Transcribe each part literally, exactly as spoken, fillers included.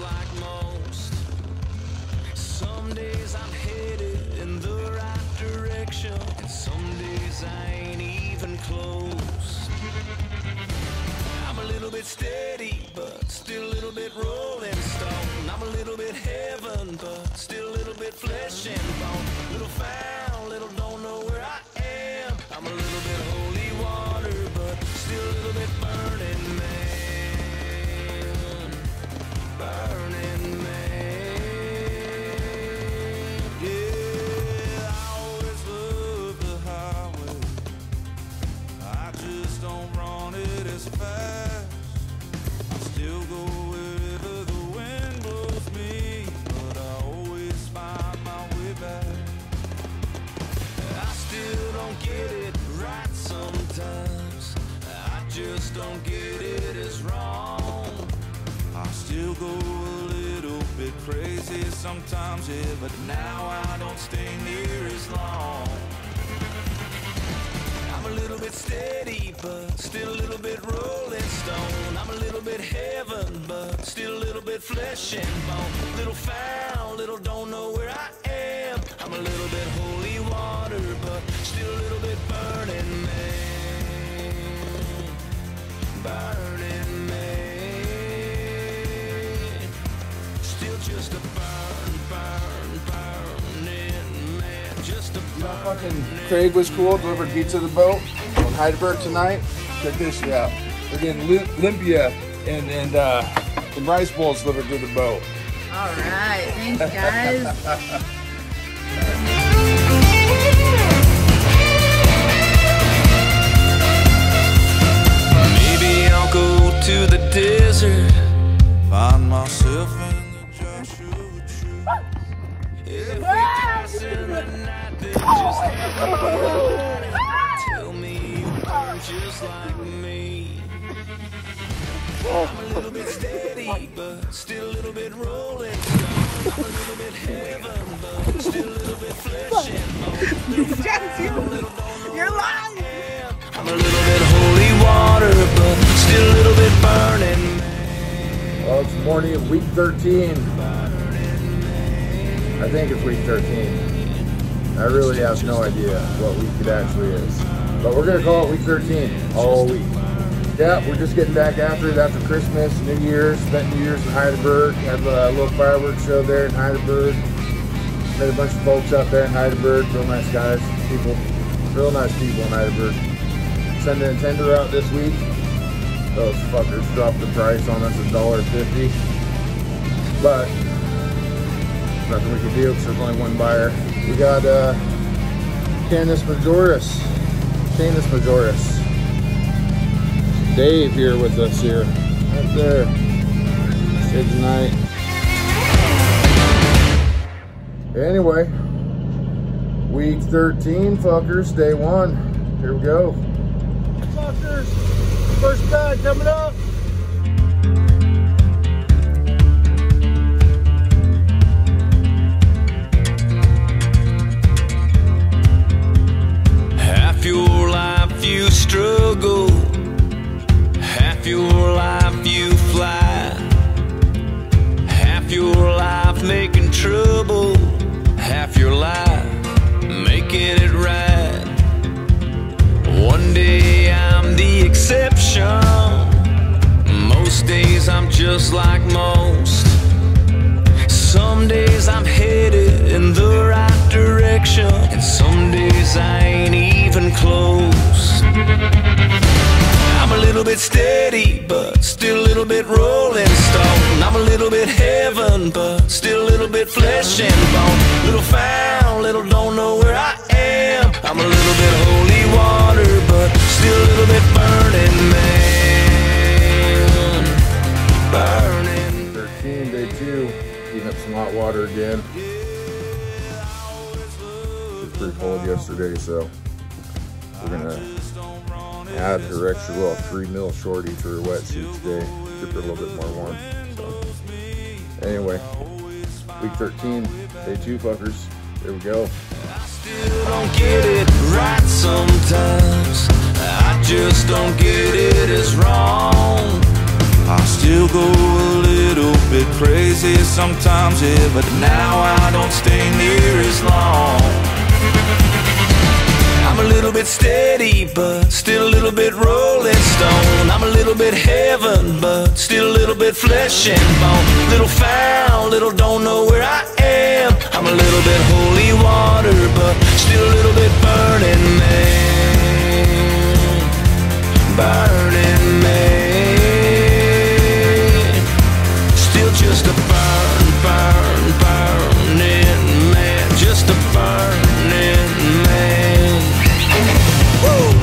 like most. Some days I'm headed in the right direction, and some days I ain't even close. I'm a little bit steady, but still a little bit rolling stone. I'm a little bit heaven, but still a little bit flesh and bone. Little foul, little don't know where I am. I'm a little bit holy water, but still a little bit burning man. Burning man. Yeah, I always love the highway. I just don't run it as fast. I still go wherever the wind blows me, but I always find my way back. I still don't get it right sometimes. I just don't get it as wrong. I still go a little bit crazy sometimes, yeah, but now I don't stay near as long. I'm a little bit steady, but still a little bit rolling stone. I'm a little bit heaven, but still a little bit flesh and bone. Little foul, little don't know where I am. I'm a little bit holy water, but still a little bit burning man. Burning man. Still just a burn, burn, burning man. Just a burn. Fucking Craig was cool, delivered pizza to the boat on Heidelberg tonight. Check this shit out. We're getting Olympia and, and, uh, and rice bowls delivered to the boat. All right, thanks guys. Maybe I'll go to the desert, find myself in the Joshua tree. If we pass in the night, then just tell me you burn just like me. I'm a little bit steady, but still a little bit rolling stone. I'm a little bit heaven, but still a little bit flesh and bone. You're lying. I'm a little bit holy water, but still a little bit burning. Well, it's the morning of week thirteen. I think it's week thirteen. I really have no idea what week it actually is. But we're going to call it week thirteen all week. Yeah, we're just getting back after it after Christmas, New Year's. Spent New Year's in Heidelberg. Had a little fireworks show there in Heidelberg. Met a bunch of folks out there in Heidelberg. Real nice guys, people. Real nice people in Heidelberg. Send a Nintendo out this week. Those fuckers dropped the price on us a dollar fifty. But nothing we can do because there's only one buyer. We got uh, Canis Majoris. Canis Majoris. Dave here with us here. Right there. Say goodnight. Anyway, week thirteen, fuckers, day one. Here we go. Fuckers, first bag coming up. Half your life you struggle, half your life you fly, half your life making trouble, half your life making it right. One day I'm the exception, most days I'm just like most. Some days I'm headed in the right direction, and some days I ain't even close. I'm a little bit steady, but still a little bit rolling stone. I'm a little bit heaven, but still a little bit flesh and bone. Little foul, little don't know where I am. I'm a little bit holy water, but still a little bit burning man. Burning. thirteen, day two. Heating up some hot water again. It was pretty cold yesterday, so we're gonna add her extra little three mil shorty to her wetsuit today. Keep her a little bit more warm. So anyway, week thirteen, day two, fuckers. Here we go. I still don't get it right sometimes. I just don't get it as wrong. I still go a little bit crazy sometimes, yeah, but now I don't stay near as long. I'm a little bit steady, but still a little bit rolling stone. I'm a little bit heaven, but still a little bit flesh and bone. Little found, little don't know where I am. I'm a little bit holy water, but still a little bit burning man. Burning man. Still just a burn, burn, burning man. Just a burning man. Woo!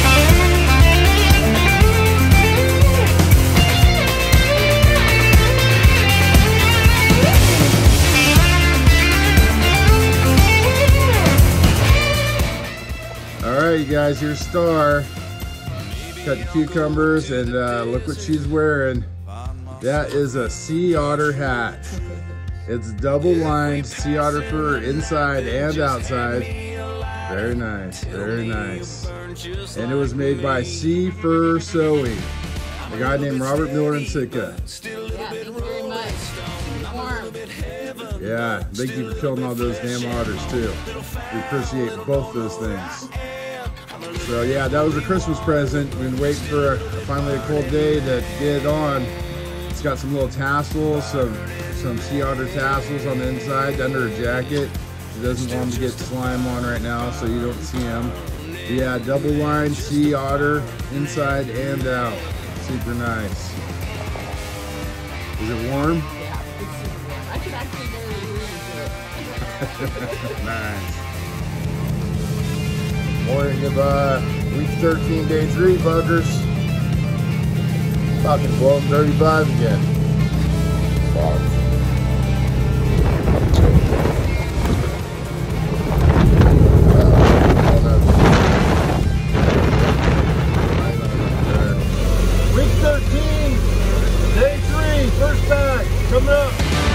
All right, you guys, here's Star. Cut the cucumbers, and uh, look what she's wearing. That is a sea otter hat. It's double lined sea otter fur inside and outside. Very nice, very nice. And it was made by Sea Fur Sewing, a guy named Robert Miller in Sitka. Yeah, thank you very much. Warm. Yeah, thank you for killing all those damn otters too. We appreciate both those things. So yeah, that was a Christmas present. We've been waiting for a, finally a cold day to get it on. It's got some little tassels, some some sea otter tassels on the inside under her jacket. She doesn't want them to get slime on right now, so you don't see them. Yeah, double line sea otter inside and out. Super nice. Is it warm? Yeah, it's super warm. I could actually barely hear you. Nice. Morning of uh, week thirteen, day three, buggers. Fucking twelve thirty-five again. Wow. Week thirteen, day three, first bag, coming up.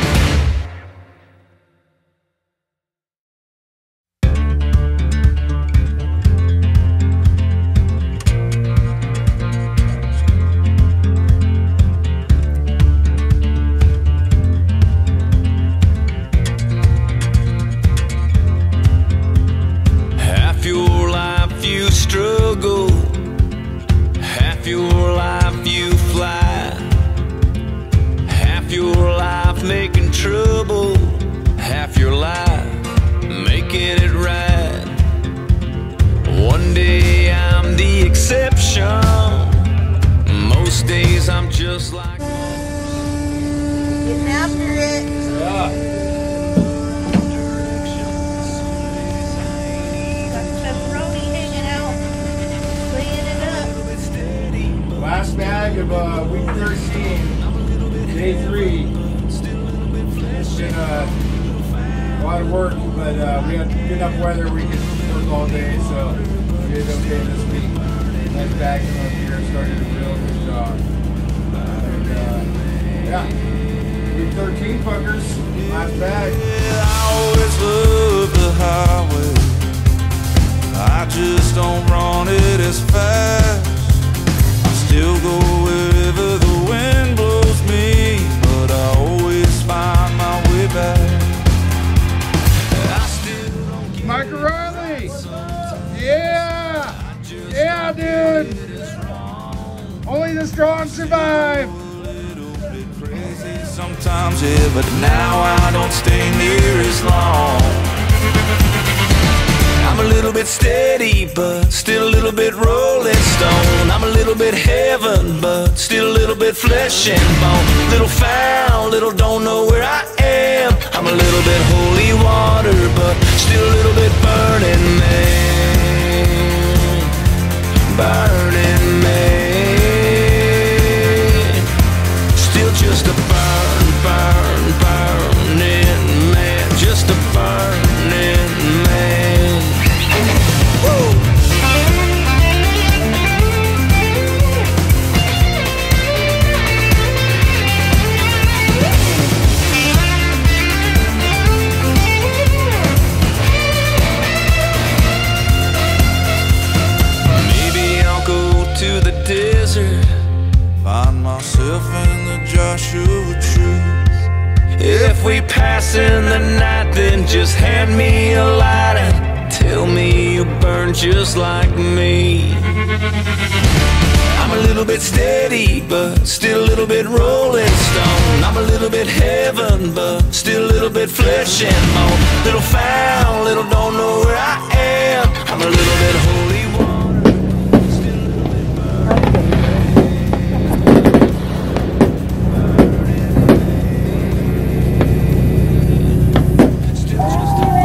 Half your life you struggle, half your life you fly, half your life making trouble, half your life making it right. One day I'm the exception, most days I'm just like Getting after it. Yeah. Got pepperoni hanging out. Laying it up. Last bag of uh, week thirteen, day three. It's been uh, a lot of work, but uh, we had good enough weather we could work all day, so we did okay this week. Nice bag came up here, started to build. Good job. And uh, yeah, week thirteen, fuckers. Last bag. I always love the highway. I just don't run it as fast. I still go wherever the wind blows me, but I always find my way back. I still don't get Michael Riley! Yeah! Yeah, dude! Only the strong survive! crazy sometimes, yeah, but now I don't stay near as long. I'm a little bit steady, but still a little bit rolling stone. I'm a little bit heaven, but still a little bit flesh and bone. Little found, little don't know where I am. I'm a little bit holy water, but still a little bit burning man. Burning man. Still just a burn, burn, burning man. Just a burning man. Woo! Maybe I'll go to the desert, find myself in the Joshua tree. If we pass in the night, then just hand me a light and tell me you burn just like me. I'm a little bit steady, but still a little bit rolling stone. I'm a little bit heaven, but still a little bit flesh and bone. Little found, little don't know where I am. I'm a little bit holy water, still a little bit burning. Still just a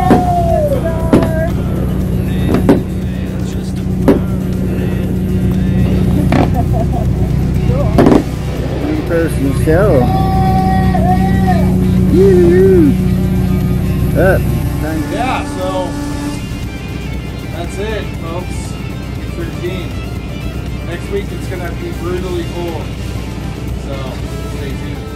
Person show. Up. Yeah, so that's it, folks. thirteen. Next week it's gonna be brutally cold. So stay tuned.